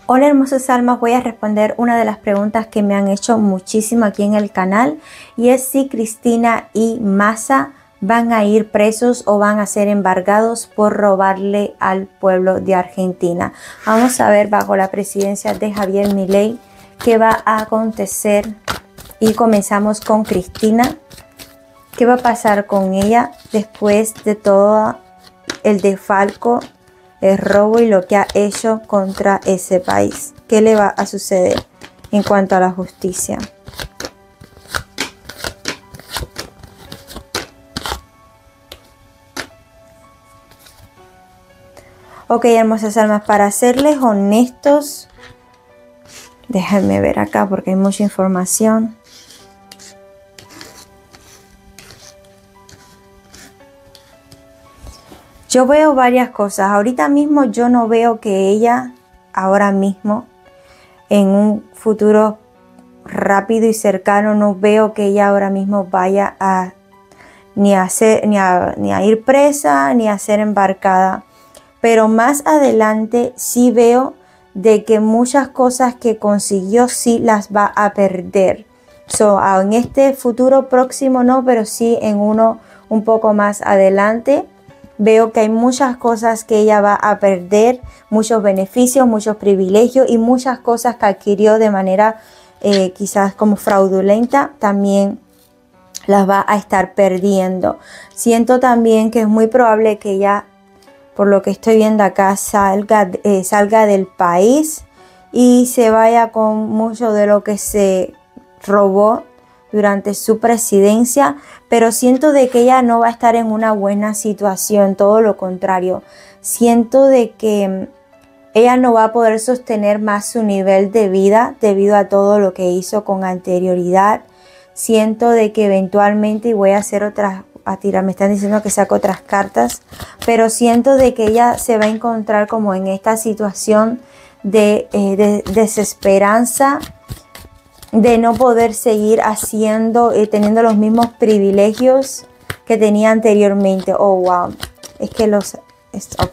Hola hermosas almas, voy a responder una de las preguntas que me han hecho muchísimo aquí en el canal y es si Cristina y Massa van a ir presos o van a ser embargados por robarle al pueblo de Argentina. Vamos a ver bajo la presidencia de Javier Milei qué va a acontecer y comenzamos con Cristina. ¿Qué va a pasar con ella después de todo el desfalco, el robo y lo que ha hecho contra ese país? ¿Qué le va a suceder en cuanto a la justicia? Ok, hermosas almas, para serles honestos, déjenme ver acá porque hay mucha información. Yo veo varias cosas. Ahorita mismo yo no veo que ella, ahora mismo, en un futuro rápido y cercano, no veo que ella ahora mismo vaya a ni a ir presa ni a ser embarcada. Pero más adelante sí veo de que muchas cosas que consiguió sí las va a perder. En este futuro próximo no, pero sí en uno un poco más adelante. Veo que hay muchas cosas que ella va a perder, muchos beneficios, muchos privilegios y muchas cosas que adquirió de manera quizás como fraudulenta, también las va a estar perdiendo. Siento también que es muy probable que ella, por lo que estoy viendo acá, salga del país y se vaya con mucho de lo que se robó durante su presidencia, pero siento de que ella no va a estar en una buena situación, todo lo contrario. Siento de que ella no va a poder sostener más su nivel de vida debido a todo lo que hizo con anterioridad. Siento de que eventualmente, y voy a hacer otras, me están diciendo que saco otras cartas, pero siento de que ella se va a encontrar como en esta situación de desesperanza, de no poder seguir teniendo los mismos privilegios que tenía anteriormente. Oh, wow. Es que ok.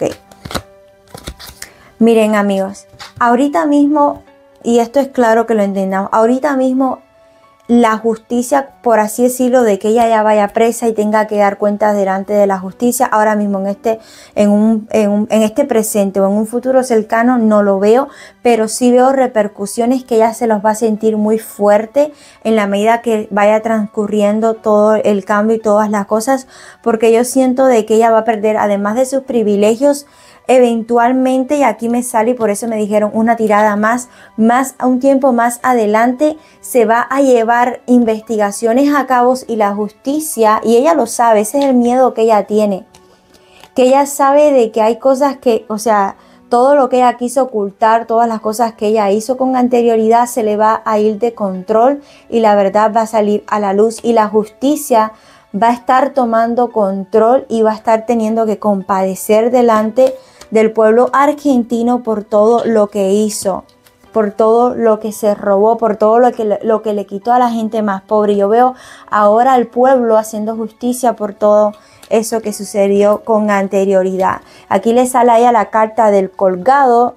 Miren, amigos, ahorita mismo, y esto es claro que lo entendamos, ahorita mismo la justicia, por así decirlo, de que ella ya vaya presa y tenga que dar cuentas delante de la justicia, ahora mismo en este presente o en un futuro cercano no lo veo, pero sí veo repercusiones que ella se los va a sentir muy fuerte en la medida que vaya transcurriendo todo el cambio y todas las cosas, porque yo siento de que ella va a perder, además de sus privilegios, eventualmente, y aquí me sale y por eso me dijeron una tirada más a un tiempo más adelante, se va a llevar investigaciones a cabo y la justicia, y ella lo sabe, ese es el miedo que ella tiene, que ella sabe de que hay cosas que, o sea, todo lo que ella quiso ocultar, todas las cosas que ella hizo con anterioridad se le va a ir de control y la verdad va a salir a la luz y la justicia va a estar tomando control y va a estar teniendo que compadecer delante del pueblo argentino por todo lo que hizo, por todo lo que se robó, por todo lo que le quitó a la gente más pobre. Yo veo ahora al pueblo haciendo justicia por todo eso que sucedió con anterioridad. Aquí le sale a ella la carta del colgado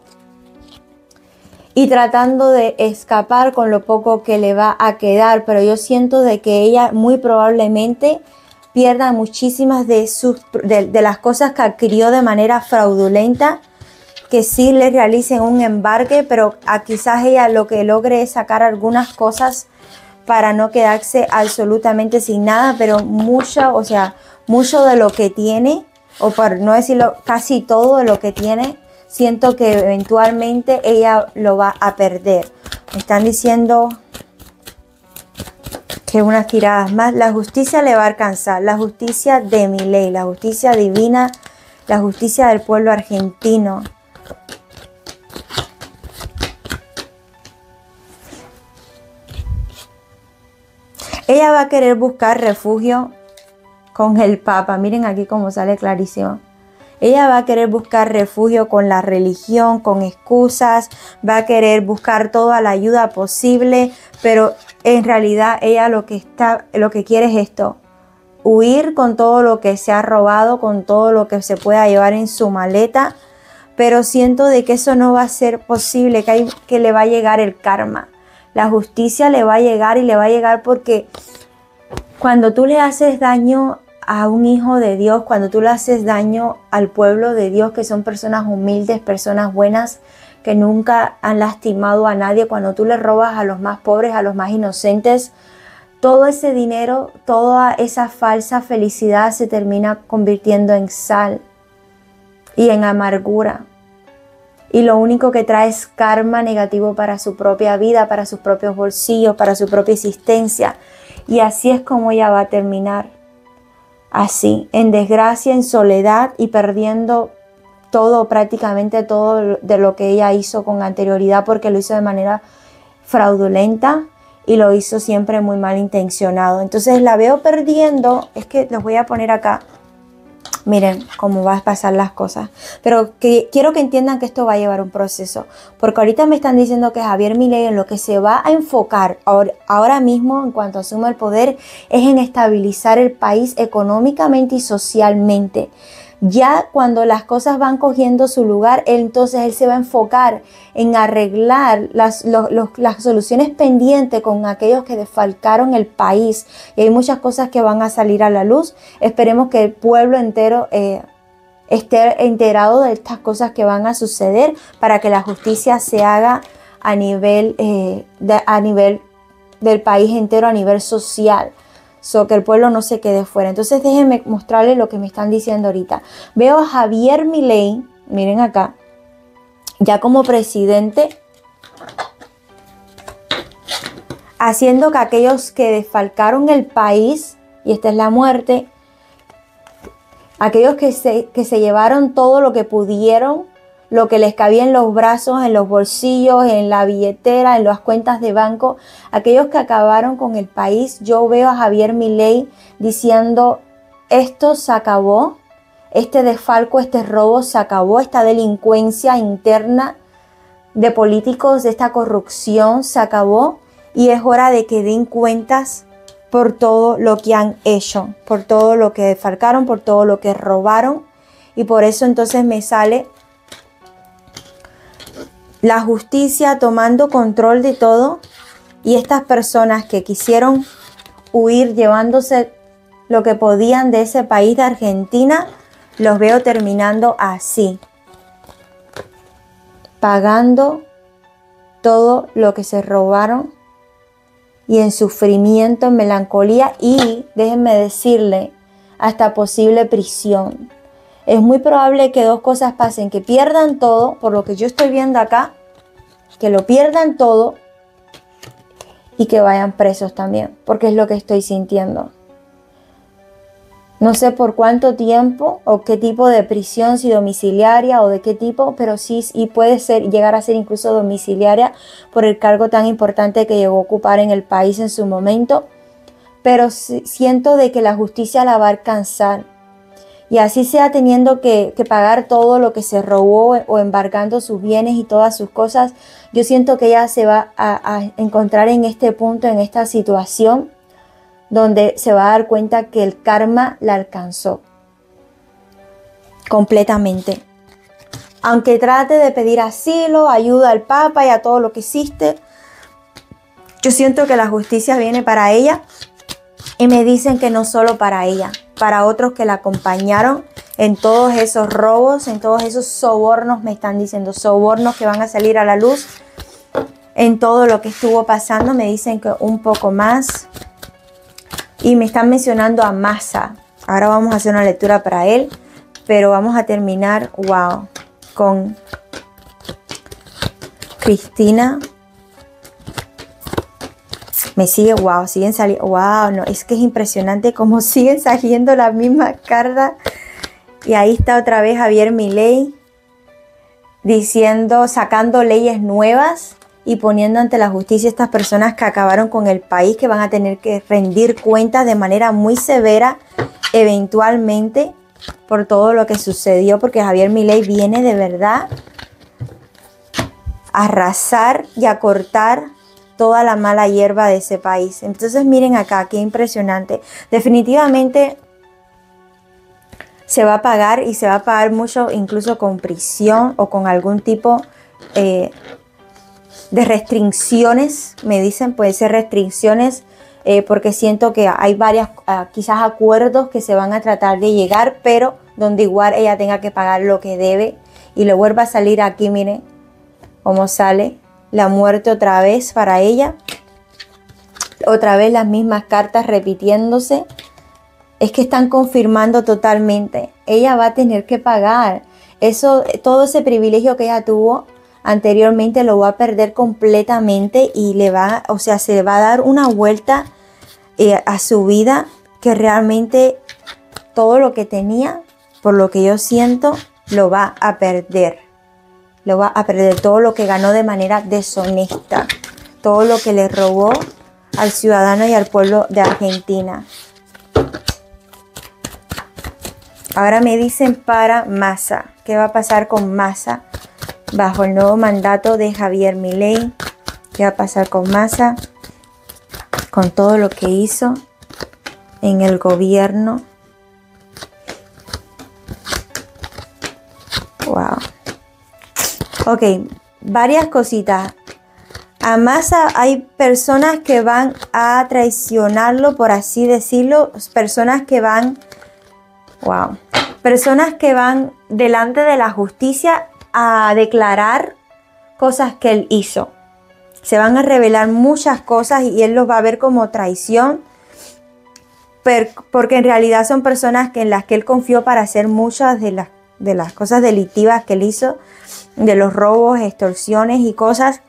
y tratando de escapar con lo poco que le va a quedar, pero yo siento de que ella muy probablemente pierda muchísimas de las cosas que adquirió de manera fraudulenta, que sí le realicen un embargue, pero quizás ella lo que logre es sacar algunas cosas para no quedarse absolutamente sin nada, pero mucho de lo que tiene, o por no decirlo casi todo de lo que tiene, siento que eventualmente ella lo va a perder. Me están diciendo que unas tiradas más, la justicia le va a alcanzar, la justicia de Milei, la justicia divina, la justicia del pueblo argentino. Ella va a querer buscar refugio con el Papa, miren aquí cómo sale clarísimo. Ella va a querer buscar refugio con la religión, con excusas, va a querer buscar toda la ayuda posible, pero en realidad ella lo que quiere es esto: huir con todo lo que se ha robado, con todo lo que se pueda llevar en su maleta, pero siento de que eso no va a ser posible, que le va a llegar el karma. La justicia le va a llegar y le va a llegar porque cuando tú le haces daño a un hijo de Dios, cuando tú le haces daño al pueblo de Dios, que son personas humildes, personas buenas, que nunca han lastimado a nadie, cuando tú le robas a los más pobres, a los más inocentes, todo ese dinero, toda esa falsa felicidad se termina convirtiendo en sal y en amargura. Y lo único que trae es karma negativo para su propia vida, para sus propios bolsillos, para su propia existencia. Y así es como ella va a terminar. Así, en desgracia, en soledad y perdiendo todo, prácticamente todo de lo que ella hizo con anterioridad, porque lo hizo de manera fraudulenta y lo hizo siempre muy mal intencionado. Entonces la veo perdiendo, es que los voy a poner acá. Miren cómo van a pasar las cosas. Pero quiero que entiendan que esto va a llevar un proceso. Porque ahorita me están diciendo que Javier Milei en lo que se va a enfocar ahora mismo en cuanto asuma el poder es en estabilizar el país económicamente y socialmente. Ya cuando las cosas van cogiendo su lugar, entonces él se va a enfocar en arreglar las soluciones pendientes con aquellos que desfalcaron el país. Y hay muchas cosas que van a salir a la luz. Esperemos que el pueblo entero esté enterado de estas cosas que van a suceder para que la justicia se haga a nivel del país entero, a nivel social. Que el pueblo no se quede fuera. Entonces déjenme mostrarles lo que me están diciendo ahorita. Veo a Javier Milei, miren acá, ya como presidente, haciendo que aquellos que desfalcaron el país, y esta es la muerte, aquellos que se llevaron todo lo que pudieron, lo que les cabía en los brazos, en los bolsillos, en la billetera, en las cuentas de banco, aquellos que acabaron con el país. Yo veo a Javier Milei diciendo, esto se acabó, este desfalco, este robo se acabó, esta delincuencia interna de políticos, de esta corrupción se acabó y es hora de que den cuentas por todo lo que han hecho, por todo lo que desfalcaron, por todo lo que robaron. Y por eso entonces me sale la justicia tomando control de todo, y estas personas que quisieron huir llevándose lo que podían de ese país de Argentina, los veo terminando así, pagando todo lo que se robaron y en sufrimiento, en melancolía y, déjenme decirle, hasta posible prisión. Es muy probable que dos cosas pasen, que pierdan todo, por lo que yo estoy viendo acá, que lo pierdan todo y que vayan presos también, porque es lo que estoy sintiendo. No sé por cuánto tiempo o qué tipo de prisión, si domiciliaria o de qué tipo, pero sí, y puede llegar a ser incluso domiciliaria por el cargo tan importante que llegó a ocupar en el país en su momento. Pero siento de que la justicia la va a alcanzar. Y así sea teniendo que pagar todo lo que se robó o embargando sus bienes y todas sus cosas, yo siento que ella se va a encontrar en este punto, en esta situación, donde se va a dar cuenta que el karma la alcanzó completamente. Aunque trate de pedir asilo, ayuda al Papa y a todo lo que hiciste, yo siento que la justicia viene para ella. Y me dicen que no solo para ella, para otros que la acompañaron en todos esos robos, en todos esos sobornos, me están diciendo, sobornos que van a salir a la luz, en todo lo que estuvo pasando. Me dicen que un poco más. Y me están mencionando a Massa. Ahora vamos a hacer una lectura para él, pero vamos a terminar, wow, con Cristina. Me sigue, wow, siguen saliendo, wow, no, es que es impresionante cómo siguen saliendo las mismas cartas. Y ahí está otra vez Javier Milei diciendo, sacando leyes nuevas y poniendo ante la justicia a estas personas que acabaron con el país, que van a tener que rendir cuentas de manera muy severa eventualmente por todo lo que sucedió, porque Javier Milei viene de verdad a arrasar y a cortar toda la mala hierba de ese país. Entonces miren acá, qué impresionante. Definitivamente se va a pagar y se va a pagar mucho, incluso con prisión o con algún tipo de restricciones. Me dicen, puede ser restricciones, porque siento que hay varias, quizás acuerdos que se van a tratar de llegar, pero donde igual ella tenga que pagar lo que debe. Y le vuelva a salir aquí, miren cómo sale la muerte otra vez para ella. Otra vez las mismas cartas repitiéndose. Es que están confirmando totalmente. Ella va a tener que pagar. Eso, todo ese privilegio que ella tuvo anteriormente lo va a perder completamente y le va, o sea, se va a dar una vuelta a su vida, que realmente todo lo que tenía, por lo que yo siento, lo va a perder. Lo va a perder, todo lo que ganó de manera deshonesta, todo lo que le robó al ciudadano y al pueblo de Argentina. Ahora me dicen para Massa. ¿Qué va a pasar con Massa bajo el nuevo mandato de Javier Milei? ¿Qué va a pasar con Massa? Con todo lo que hizo en el gobierno. Wow. Ok, varias cositas. A Massa hay personas que van a traicionarlo, por así decirlo. Personas que van... Wow. Personas que van delante de la justicia a declarar cosas que él hizo. Se van a revelar muchas cosas y él los va a ver como traición, porque en realidad son personas en las que él confió para hacer muchas de las cosas delictivas que él hizo, de los robos, extorsiones y cosas.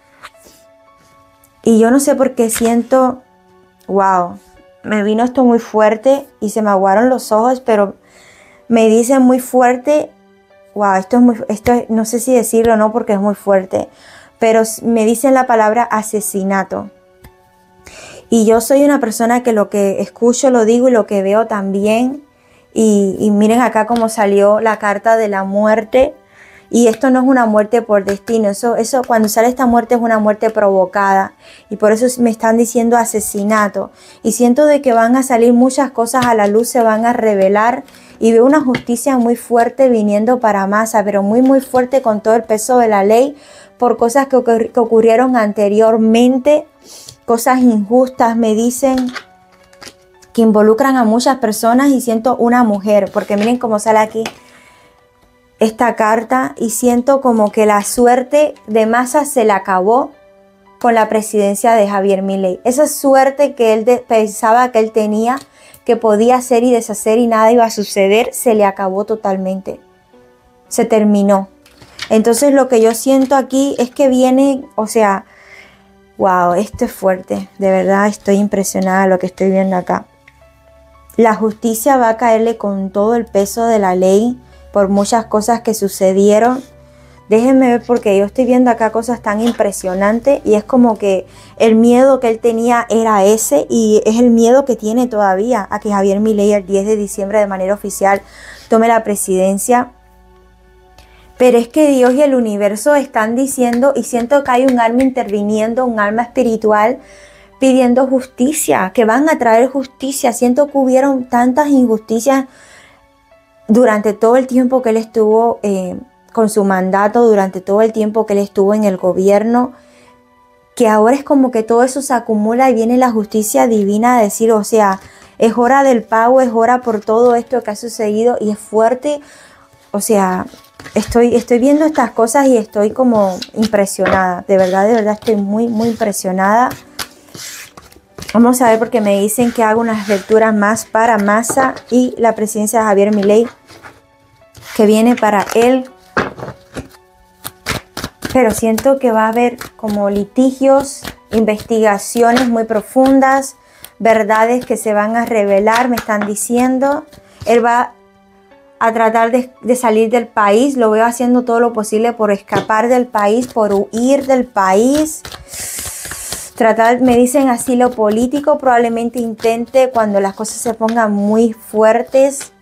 Y yo no sé por qué siento, wow, me vino esto muy fuerte y se me aguaron los ojos, pero me dicen muy fuerte, wow, esto no sé si decirlo o no porque es muy fuerte, pero me dicen la palabra asesinato. Y yo soy una persona que lo que escucho lo digo y lo que veo también. Y miren acá cómo salió la carta de la muerte. Y esto no es una muerte por destino. Eso cuando sale esta muerte es una muerte provocada. Y por eso me están diciendo asesinato. Y siento de que van a salir muchas cosas a la luz, se van a revelar. Y veo una justicia muy fuerte viniendo para Massa, pero muy muy fuerte con todo el peso de la ley por cosas que ocurrieron anteriormente, cosas injustas, me dicen, que involucran a muchas personas, y siento una mujer, porque miren cómo sale aquí esta carta, y siento como que la suerte de Massa se le acabó con la presidencia de Javier Milei. Esa suerte que él pensaba que él tenía, que podía hacer y deshacer y nada iba a suceder, se le acabó totalmente. Se terminó. Entonces lo que yo siento aquí es que viene, o sea, wow, esto es fuerte. De verdad estoy impresionada de lo que estoy viendo acá. La justicia va a caerle con todo el peso de la ley por muchas cosas que sucedieron. Déjenme ver, porque yo estoy viendo acá cosas tan impresionantes y es como que el miedo que él tenía era ese, y es el miedo que tiene todavía a que Javier Milei el 10 de diciembre de manera oficial tome la presidencia. Pero es que Dios y el universo están diciendo, y siento que hay un alma interviniendo, un alma espiritual pidiendo justicia, que van a traer justicia. Siento que hubieron tantas injusticias durante todo el tiempo que él estuvo con su mandato, durante todo el tiempo que él estuvo en el gobierno, que ahora es como que todo eso se acumula y viene la justicia divina a decir, o sea, es hora del pago, es hora por todo esto que ha sucedido, y es fuerte. O sea, estoy viendo estas cosas y estoy como impresionada, de verdad estoy muy muy impresionada. Vamos a ver, porque me dicen que hago unas lecturas más para Massa y la presidencia de Javier Milei, que viene para él. Pero siento que va a haber como litigios, investigaciones muy profundas, verdades que se van a revelar, me están diciendo. Él va a tratar de salir del país, lo veo haciendo todo lo posible por escapar del país, por huir del país. Me dicen asilo político, probablemente intente cuando las cosas se pongan muy fuertes.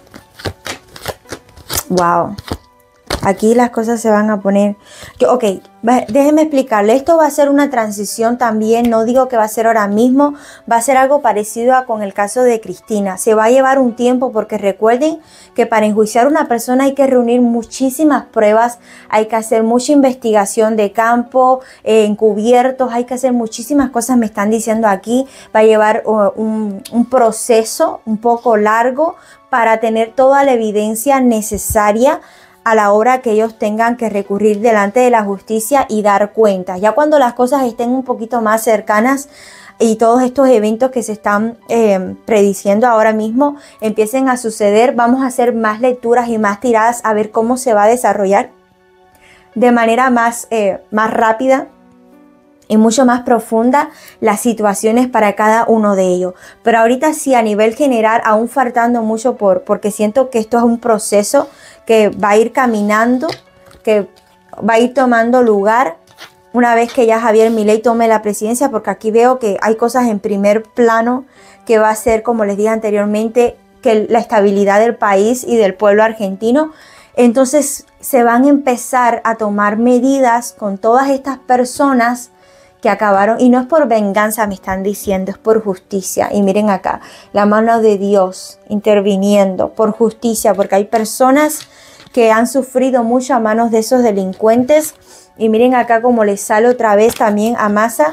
Wow. Aquí las cosas se van a poner... Ok, Déjeme explicarle, esto va a ser una transición también, no digo que va a ser ahora mismo, va a ser algo parecido a con el caso de Cristina. Se va a llevar un tiempo porque recuerden que para enjuiciar a una persona hay que reunir muchísimas pruebas, hay que hacer mucha investigación de campo, encubiertos, hay que hacer muchísimas cosas, me están diciendo aquí, va a llevar un proceso un poco largo para tener toda la evidencia necesaria a la hora que ellos tengan que recurrir delante de la justicia y dar cuenta. Ya cuando las cosas estén un poquito más cercanas y todos estos eventos que se están prediciendo ahora mismo empiecen a suceder, vamos a hacer más lecturas y más tiradas a ver cómo se va a desarrollar de manera más rápida y mucho más profunda las situaciones para cada uno de ellos. Pero ahorita sí, a nivel general, aún faltando mucho porque siento que esto es un proceso que va a ir caminando, que va a ir tomando lugar una vez que ya Javier Milei tome la presidencia, porque aquí veo que hay cosas en primer plano que va a ser, como les dije anteriormente, que la estabilidad del país y del pueblo argentino. Entonces se van a empezar a tomar medidas con todas estas personas que acabaron, y no es por venganza, me están diciendo, es por justicia. Y miren acá, la mano de Dios interviniendo por justicia, porque hay personas que han sufrido mucho a manos de esos delincuentes. Y miren acá como le sale otra vez también a Massa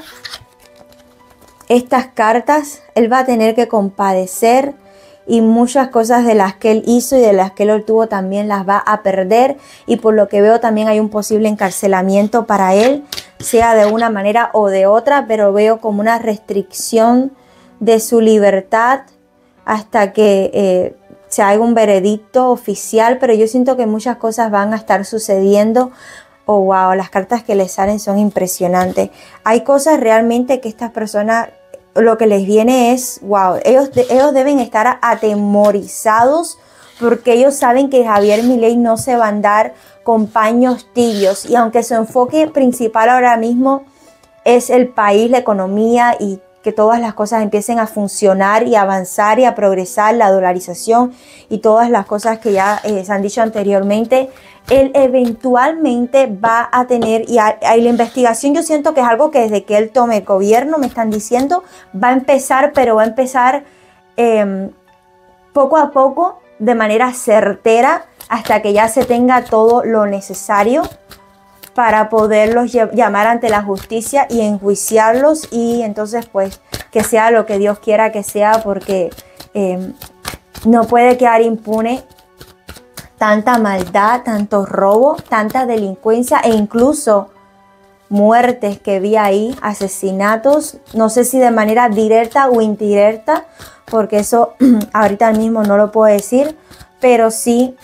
estas cartas. Él va a tener que compadecer y muchas cosas de las que él hizo y de las que él obtuvo también las va a perder. Y por lo que veo también hay un posible encarcelamiento para él, sea de una manera o de otra, pero veo como una restricción de su libertad hasta que se haga un veredicto oficial. Pero yo siento que muchas cosas van a estar sucediendo. Oh, wow, las cartas que les salen son impresionantes. Hay cosas realmente que estas personas, lo que les viene es, wow, ellos deben estar atemorizados porque ellos saben que Javier Milei no se va a andar con paños tibios. Y aunque su enfoque principal ahora mismo es el país, la economía y que todas las cosas empiecen a funcionar y a avanzar y a progresar, la dolarización y todas las cosas que ya se han dicho anteriormente, él eventualmente va a tener, y la investigación yo siento que es algo que desde que él tome el gobierno, me están diciendo, va a empezar, pero va a empezar poco a poco, de manera certera, hasta que ya se tenga todo lo necesario para poderlos llamar ante la justicia y enjuiciarlos, y entonces pues que sea lo que Dios quiera que sea, porque no puede quedar impune tanta maldad, tanto robo, tanta delincuencia e incluso muertes que vi ahí, asesinatos, no sé si de manera directa o indirecta, porque eso ahorita mismo no lo puedo decir, pero sí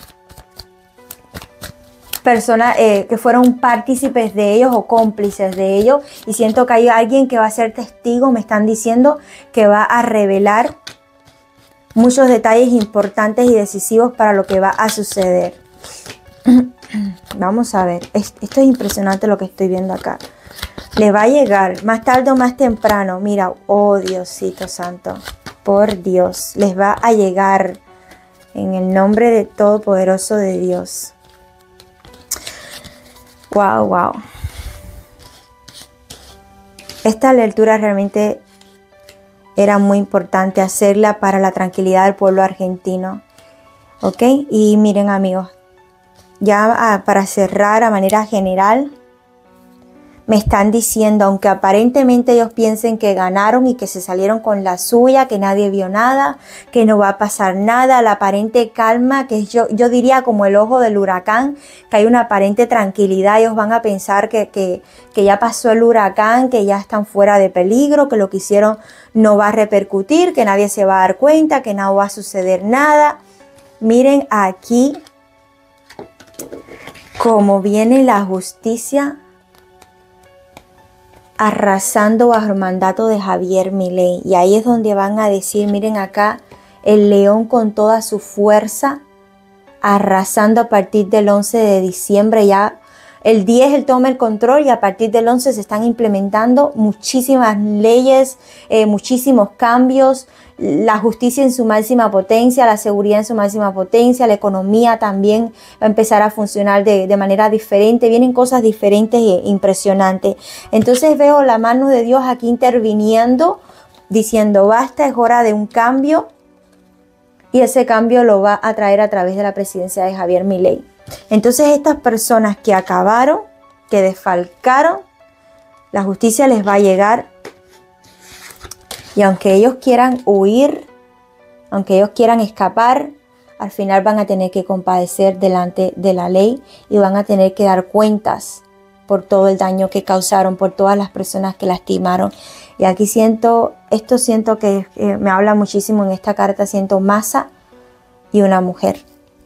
personas que fueron partícipes de ellos o cómplices de ellos, y siento que hay alguien que va a ser testigo, me están diciendo que va a revelar muchos detalles importantes y decisivos para lo que va a suceder. Vamos a ver, esto es impresionante lo que estoy viendo acá. Le va a llegar más tarde o más temprano, mira, oh Diosito santo, por Dios, les va a llegar en el nombre de Todopoderoso de Dios. Wow, wow. Esta lectura realmente era muy importante hacerla para la tranquilidad del pueblo argentino. ¿Ok? Y miren amigos, ya para cerrar a manera general, me están diciendo, aunque aparentemente ellos piensen que ganaron y que se salieron con la suya, que nadie vio nada, que no va a pasar nada, la aparente calma, que yo diría como el ojo del huracán, que hay una aparente tranquilidad, ellos van a pensar que ya pasó el huracán, que ya están fuera de peligro, que lo que hicieron no va a repercutir, que nadie se va a dar cuenta, que no va a suceder nada. Miren aquí cómo viene la justicia arrasando bajo el mandato de Javier Milei. Y ahí es donde van a decir, miren acá, el león con toda su fuerza, arrasando a partir del 11 de diciembre. Ya El 10 él toma el control y a partir del 11 se están implementando muchísimas leyes, muchísimos cambios, la justicia en su máxima potencia, la seguridad en su máxima potencia, la economía también va a empezar a funcionar de manera diferente, vienen cosas diferentes e impresionantes. Entonces veo la mano de Dios aquí interviniendo, diciendo basta, es hora de un cambio, y ese cambio lo va a traer a través de la presidencia de Javier Milei. Entonces estas personas que acabaron, que desfalcaron, la justicia les va a llegar, y aunque ellos quieran huir, aunque ellos quieran escapar, al final van a tener que compadecer delante de la ley y van a tener que dar cuentas por todo el daño que causaron, por todas las personas que lastimaron. Y aquí siento que me habla muchísimo en esta carta, siento masa y una mujer.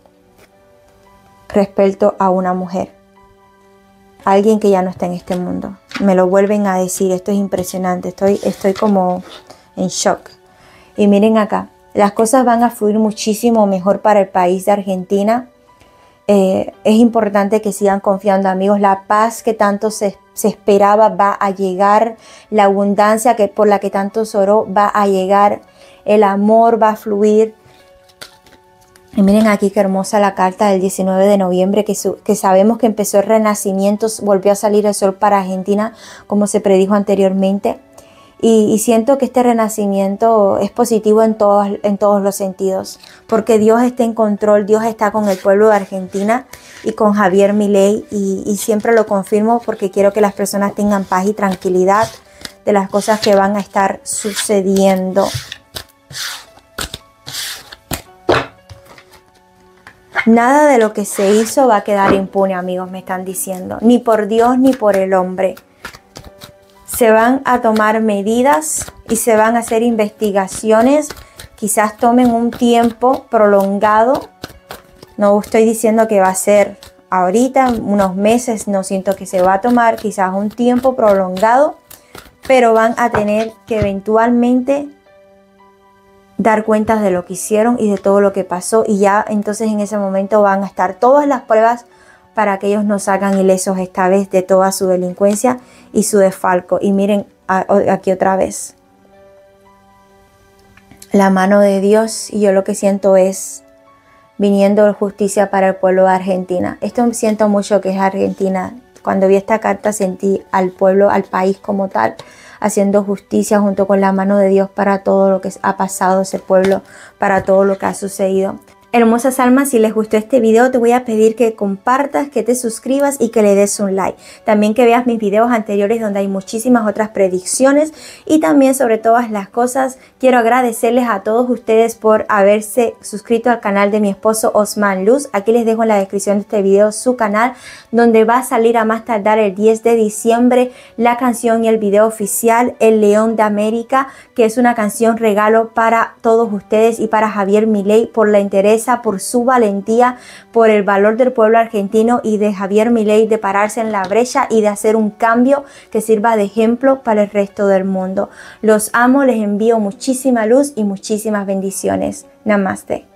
Respecto a una mujer, alguien que ya no está en este mundo. Me lo vuelven a decir, esto es impresionante, estoy como en shock. Y miren acá, las cosas van a fluir muchísimo mejor para el país de Argentina. Es importante que sigan confiando, amigos. La paz que tanto se esperaba va a llegar, la abundancia por la que tanto se oró va a llegar, el amor va a fluir. Y miren aquí qué hermosa la carta del 19 de noviembre, que sabemos que empezó el renacimiento, volvió a salir el sol para Argentina, como se predijo anteriormente. Y siento que este renacimiento es positivo en todos los sentidos, porque Dios está en control, Dios está con el pueblo de Argentina y con Javier Milei, y siempre lo confirmo porque quiero que las personas tengan paz y tranquilidad de las cosas que van a estar sucediendo. Nada de lo que se hizo va a quedar impune, amigos, me están diciendo, ni por Dios ni por el hombre. Se van a tomar medidas y se van a hacer investigaciones, quizás tomen un tiempo prolongado. No estoy diciendo que va a ser ahorita, unos meses, no siento que se va a tomar quizás un tiempo prolongado, pero van a tener que eventualmente dar cuentas de lo que hicieron y de todo lo que pasó, y ya entonces en ese momento van a estar todas las pruebas para que ellos no salgan ilesos esta vez de toda su delincuencia y su desfalco. Y miren aquí otra vez la mano de Dios, y yo lo que siento es viniendo justicia para el pueblo de Argentina. Esto siento mucho que es Argentina. Cuando vi esta carta sentí al pueblo, al país como tal, haciendo justicia junto con la mano de Dios para todo lo que ha pasado ese pueblo, para todo lo que ha sucedido. Hermosas almas, si les gustó este video te voy a pedir que compartas, que te suscribas y que le des un like. También que veas mis videos anteriores donde hay muchísimas otras predicciones, y también sobre todas las cosas quiero agradecerles a todos ustedes por haberse suscrito al canal de mi esposo Osman Luz. Aquí les dejo en la descripción de este video su canal, donde va a salir a más tardar el 10 de diciembre la canción y el video oficial El León de América, que es una canción regalo para todos ustedes y para Javier Milei por la interés, por su valentía, por el valor del pueblo argentino y de Javier Milei de pararse en la brecha y de hacer un cambio que sirva de ejemplo para el resto del mundo. Los amo, les envío muchísima luz y muchísimas bendiciones. Namaste.